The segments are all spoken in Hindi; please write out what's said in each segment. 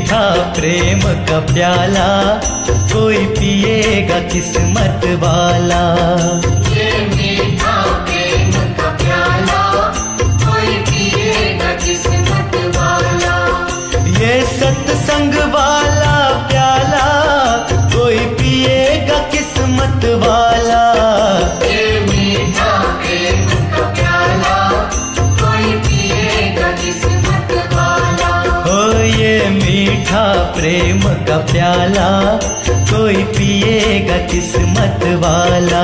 मीठा प्रेम का प्याला कोई पिएगा किस्मत वाला। ये मीठा प्रेम का प्याला कोई पिएगा किस्मत वाला। ये सत्संग वाला प्याला कोई पिएगा किस्मत वाला। ये मीठा प्रेम का प्याला कोई पिएगा किस्मत वाला। ओ ये मीठा प्रेम का प्याला कोई पिएगा किस्मत वाला।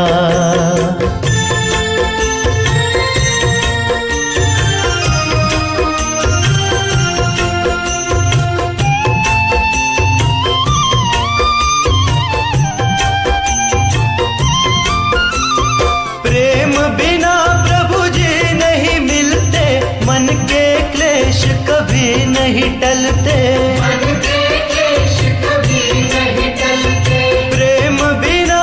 प्रेम बिना प्रभु जी नहीं मिलते, मन के क्लेश कभी नहीं टलते। मन के क्लेश कभी नहीं टलते। प्रेम बिना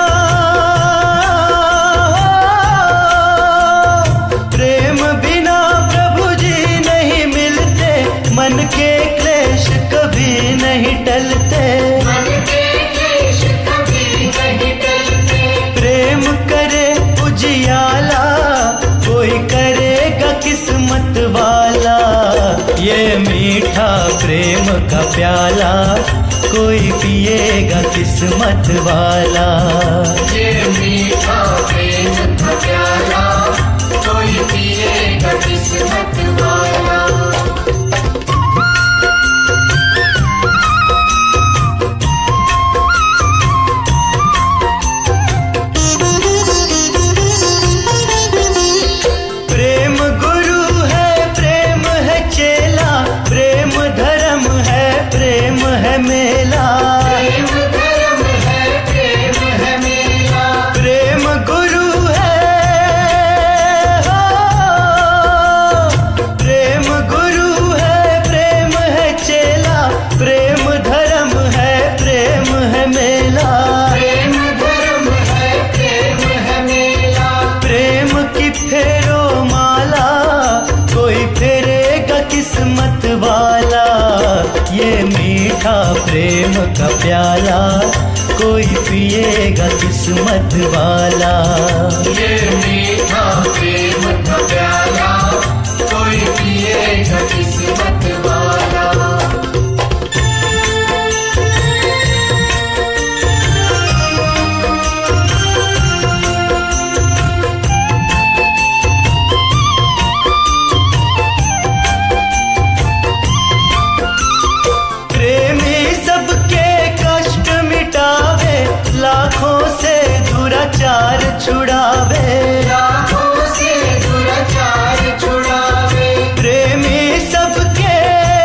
प्रभु जी नहीं मिलते, मन के क्लेश कभी नहीं टलते। मन के क्लेश कभी नहीं टलते। प्रेम करे उजियाला कोई करेगा किस्मत वाला। ये मीठा प्रेम का प्याला कोई पिएगा किस्मत वाला। ये मीठा प्रेम का प्याला कोई पिएगा किस्मत वाला। प्रेम गुरु है, प्रेम है चेला, प्रेम धर्म है, प्रेम है मेला। प्रेम धर्म है, प्रेम है मेला। प्रेम गुरु है, प्रेम गुरु है, प्रेम है चेला, प्रेम धर्म है, प्रेम है मेला। प्रेम धर्म है, प्रेम है मेला। प्रेम की फेरो माला कोई फेरेगा किस्मत वाला। ये मीठा प्रेम का प्याला कोई पिएगा किस्मत वाला। ये मीठा प्रेम का प्याला कोई पिएगा किस्मत वाला। प्रेमी सबके कष्ट मिटावे, लाखों से दुराचार छुड़ावे। लाखों से दुराचार छुड़ावे। प्रेमी सबके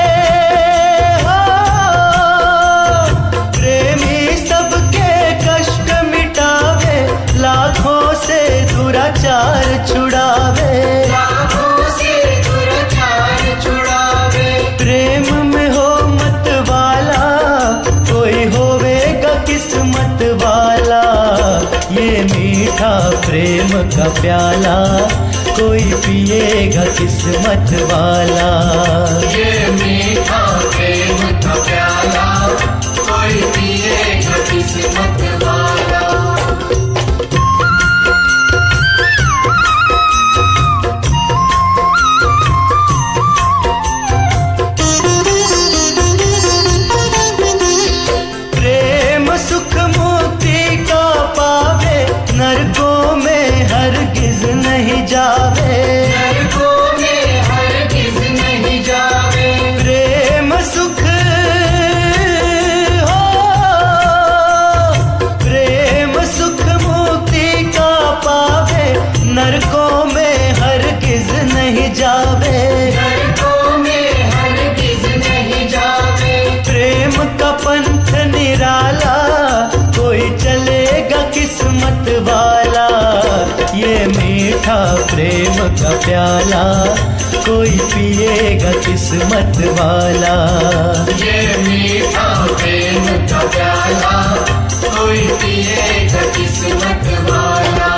प्रेमी सबके कष्ट मिटावे, लाखों से दुराचार छुड़ावे। लाखों से दुराचार छुड़ावे। प्रेम में हो मत वाला कोई होवेगा किस्मत वाला। ये मीठा प्रेम का प्याला कोई पिएगा किस्मत वाला। ये मीठा प्रेम का प्याला कोई पिएगा किस्मत वाला। प्रेम सुख मुक्ति का पावे, नरकों में हरगिज नहीं जावे। नरकों में हरगिज नहीं जावे। प्रेम सुख हो, प्रेम सुख मुक्ति का पावे, नरकों में हरगिज नहीं जावे। नरकों में हरगिज नहीं जावे। प्रेम का पंथ निराला कोई चलेगा किस्मत वाला। ये मीठा प्रेम का प्याला कोई पिएगा किस्मत वाला। ये मीठा प्रेम का प्याला कोई पिएगा किस्मत वाला।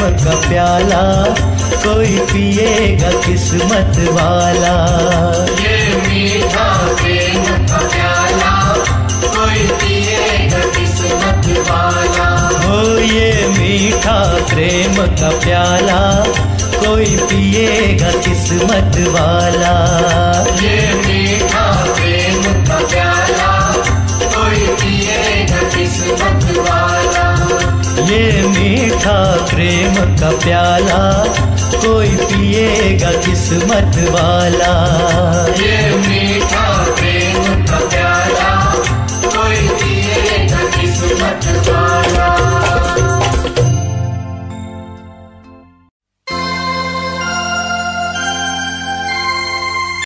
का प्याला कोई पिएगा किस्मत वाला। ये मीठा प्रेम का प्याला कोई पिएगा किस्मत वाला। हो ये मीठा प्रेम का प्याला कोई पिएगा किस्मत वाला। ये मीठा प्रेम का प्याला कोई पिएगा किस्मत वाला। ये मीठा प्रेम का प्याला कोई पिएगा किस्मत वाला। ये मीठा